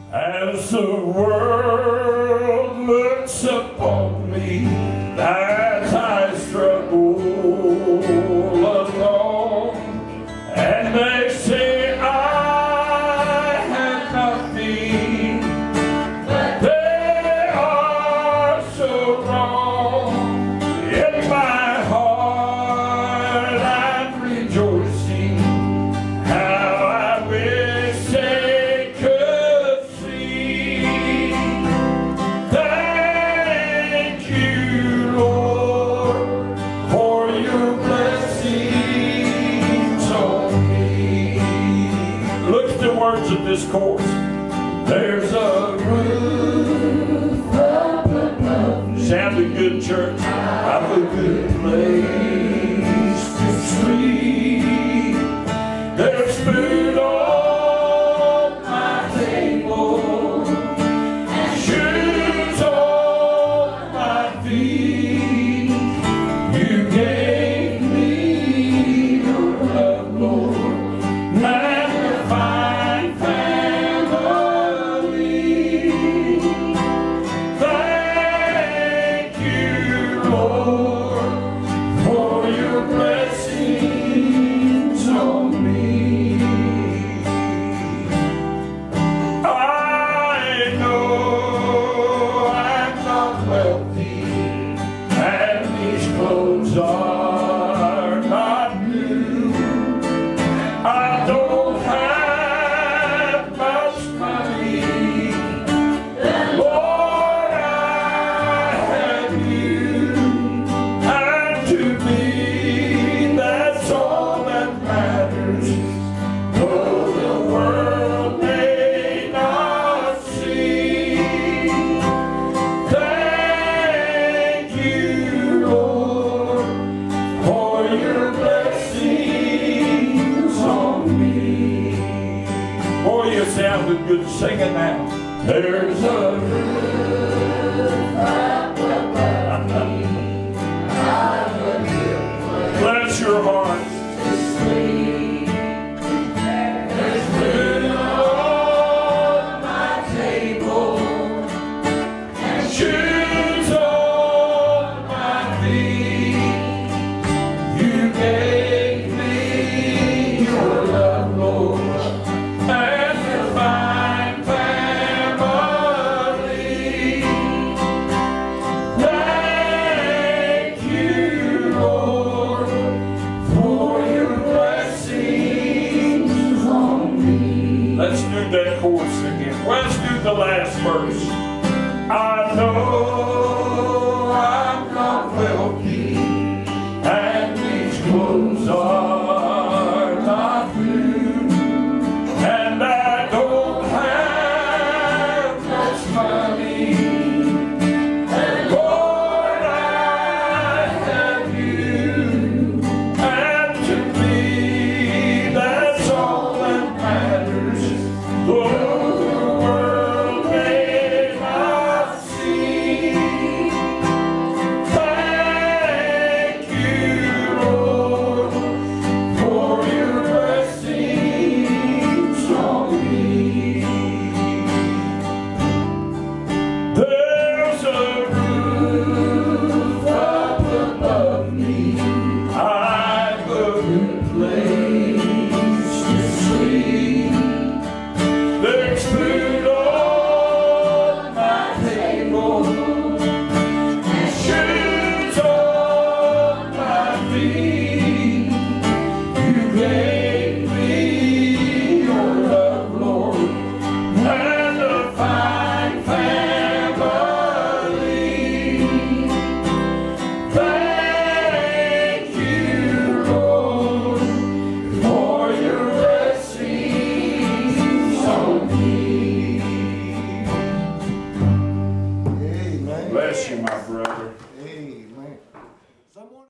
As the world looks upon me, as I struggle along, and they say I have nothing, but they are so wrong. In my heart I'm rejoicing, how I wish they could see. Thank you, Lord, for your blessings on me. Look at the words of this chorus. There's a roof up above me. Sounded good, church. I'm a good place to sleep. There's food on my table and shoes on my feet. You gave me your love, Lord, and a fine family. Thank you, Lord, for your blessings on me. I know I'm not wealthy, and these clothes are not new. I don't have much money, but Lord, I have you, and to me that's all that matters. Though the world may not see. Thank you, Lord, for your blessings on me. Boy, you sounded good singing now. There's a roof up above me. I've a good place. Bless your hearts. To sleep. There's food on my table and shoes on my feet. You gave me your love, Lord, and a fine family. Thank you, Lord, for your blessings on me. Let's do that chorus again. Let's do the last verse. I know I'm not wealthy, and these clothes are not new, and I don't have much money, and Lord, I have you, and to me that's all that matters. Though the world may not see. Thank you, Lord, for your blessings on me. There's a roof up above me. I've a good place to sleep. There's food on my table and shoes on my feet.